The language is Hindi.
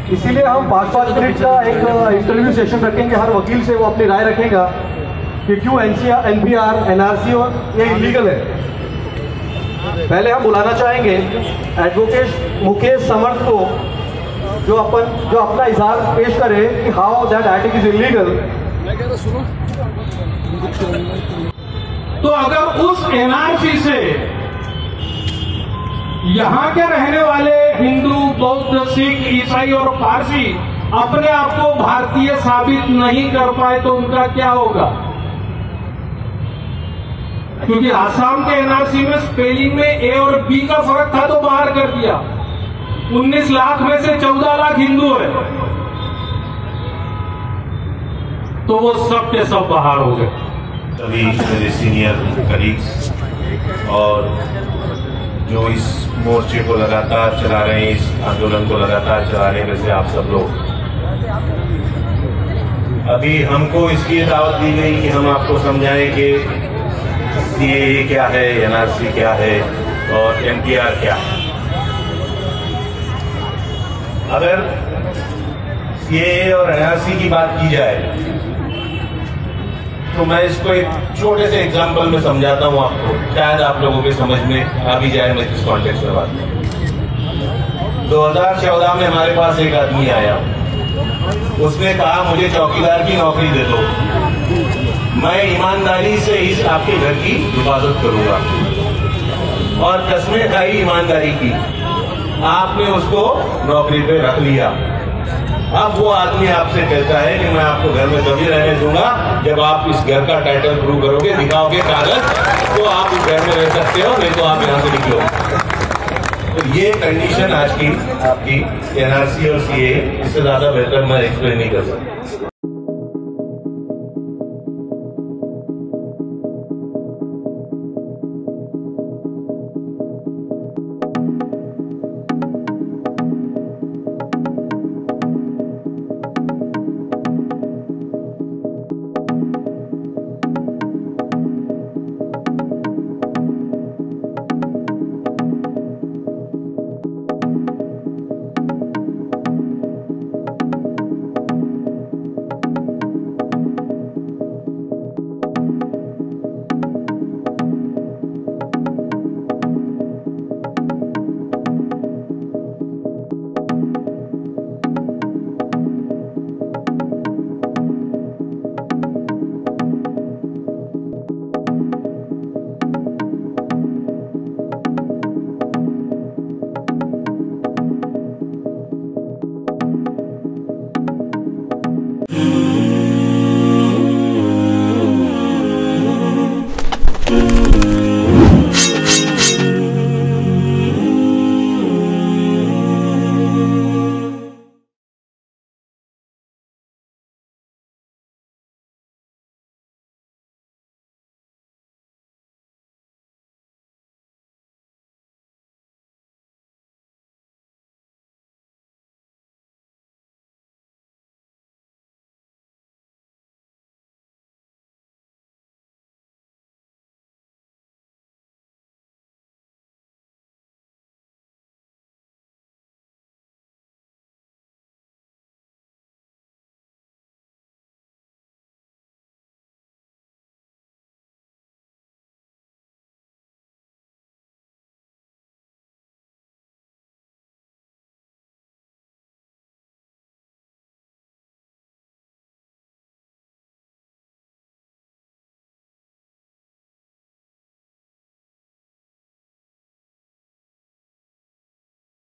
इसीलिए हम 5-5 मिनट का एक इंटरव्यू सेशन रखेंगे। हर वकील से वो अपनी राय रखेगा कि क्यों NPR NRC ये इलीगल है। पहले हम बुलाना चाहेंगे एडवोकेट मुकेश समर्थ को, जो अपना इजहार पेश करे कि how that act is illegal. तो अगर उस NRC से यहाँ के रहने वाले हिंदू, बौद्ध, सिख, ईसाई और पारसी अपने आप को भारतीय साबित नहीं कर पाए तो उनका क्या होगा? क्योंकि आसाम के NRC में स्पेलिंग में A और B का फर्क था तो बाहर कर दिया। 19 लाख में से 14 लाख हिंदू है, तो वो सब के सब बाहर हो गए। सभी मेरे सीनियर कलीग्स और जो इस मोर्चे को लगातार चला रहे हैं, इस आंदोलन को लगातार चला रहे हैं, वैसे आप सब लोग, अभी हमको इसकी दावत दी गई कि हम आपको समझाएं कि CAA क्या है, NRC क्या है और NPR क्या है। अगर CAA और NRC की बात की जाए तो मैं इसको एक छोटे से एग्जाम्पल में समझाता हूं आपको, शायद आप लोगों के समझ में आ भी जाए मैं किस कॉन्टेक्स्ट में बात करूं। 2014 में हमारे पास एक आदमी आया, उसने कहा मुझे चौकीदार की नौकरी दे दो, मैं ईमानदारी से इस आपके घर की हिफाजत करूंगा, और कसमें खाई ईमानदारी की। आपने उसको नौकरी पे रख लिया। अब वो आदमी आपसे कहता है कि मैं आपको घर में तभी रहने दूंगा जब आप इस घर का टाइटल प्रूव करोगे, दिखाओगे कागज, तो आप इस घर में रह सकते हो, नहीं तो आप यहां से निकलो। तो ये कंडीशन आज की आपकी NRC और CAA, इससे ज्यादा बेहतर मैं एक्सप्लेन नहीं कर सकता।